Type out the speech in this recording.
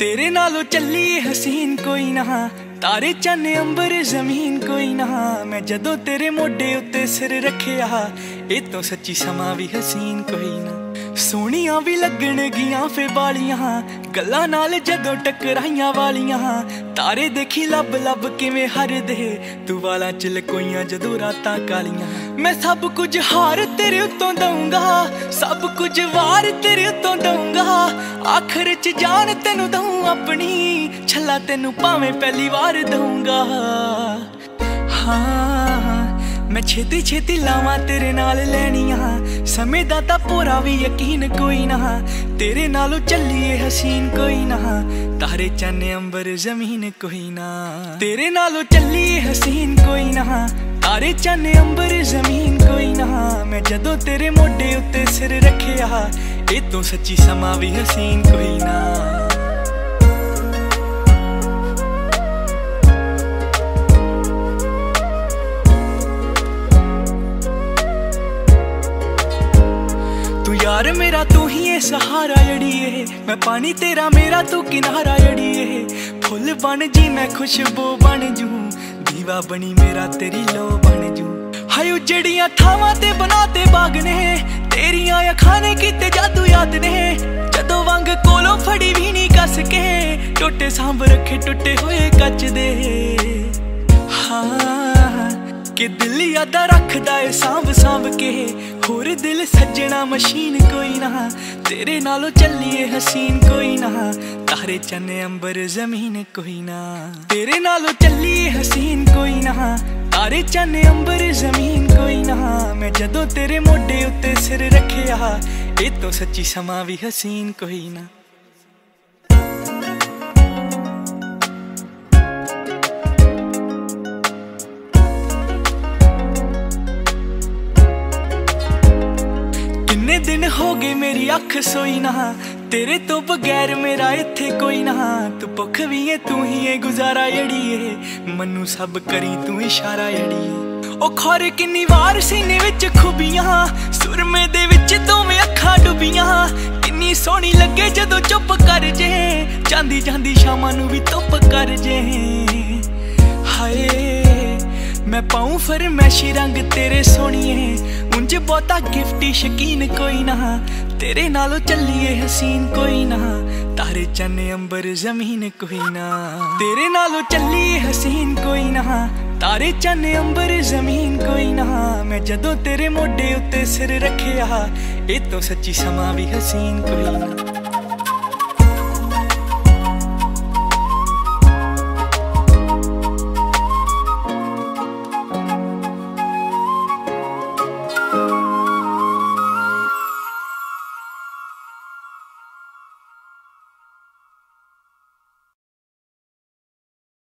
तेरे नालों चली हसीन कोई ना, तारे चन्न अंबर जमीन कोई ना। मैं जदों तेरे मोढे उत्ते सिर रखिया, ए तो सच्ची समा भी हसीन कोई ना। सोहणियां भी लगण गियां फे बालियां, गल्लां नाल जदों टकराइयां वालियां। तारे देखी लब लब किवें हरदे, तू वालां च लकोइयां जदों रातां कालियां। मैं सब कुछ हार तेरे उत्तों दूंगा, सब कुछ वार तेरे उत्तों दूंगा। आखिर च जान तेनू दूं अपनी, छला तेनू भावें पहली वार दूंगा। हाँ मैं छेती छेती लावां तेरे नाल लैनियां, समय दा तां पूरा भी यकीन कोई ना। तेरे नालों चलिए हसीन कोई ना, तारे चन्न अंबर जमीन कोई ना। तेरे नालों चलिए हसीन कोई ना, तारे चन्न अंबर जमीन कोई ना। मैं जदों तेरे मोढे उत्ते सिर रखिया, ए तो सच्ची समा भी हसीन कोई ना। यार मेरा तू ही है सहारा जड़िए, मैं पानी तेरा मेरा तू किनारा जड़िए। फुल बन जी मैं खुशबू बन जू, दीवा बनी मेरा तेरी लो बन जू। हाय उजड़ियां थावां ते बनाते बाग ने, तेरियां अखां ने कीते जादू याद ने। जदों वंग कोलों फड़ी भी नहीं कस के, टोटे सांभ रखे टुटे हुए कच दे। हाँ कि दिल यादा रखदा है सांभ सांभ के, होर दिल सजना मशीन कोई ना। तेरे नालों चलिए हसीन कोई ना, तारे चन्न अंबर जमीन कोई ना। तेरे नालों चलिए हसीन कोई ना, तारे चन्न अंबर जमीन कोई ना। मैं जदों तेरे मोढे उत्ते सिर रखिया, ए तो सच्ची समा भी हसीन कोई ना। दिन हो गए मेरी अख सोई ना, तेरे तो बगैर मेरा इत्थे कोई ना। तू भुख भी है तू ही है गुजारा जड़िए, मनु सब करी तू इशारा जड़िए। ओ खौरे किन्नी वार सीने विच खुबियां, सुरमे दे विच दोवें अखां डुबियां। किन्नी सोहनी लगे जदों चुप कर जे, जांदी जांदी शामां नू भी धुप कर जे। हाय मैं पाऊं फरमैशी रंग तेरे सोहणिए, उंज बहुता गिफ्टी शकीन कोई ना। तेरे नालों चलिए हसीन कोई ना, तारे चन्न अंबर जमीन कोई ना। तेरे नालों चलिए हसीन कोई ना, तारे चन्न अंबर जमीन कोई ना। मैं जदों तेरे मोढे उत्ते सिर रखिया, ए तो सच्ची समा भी हसीन कोई ना।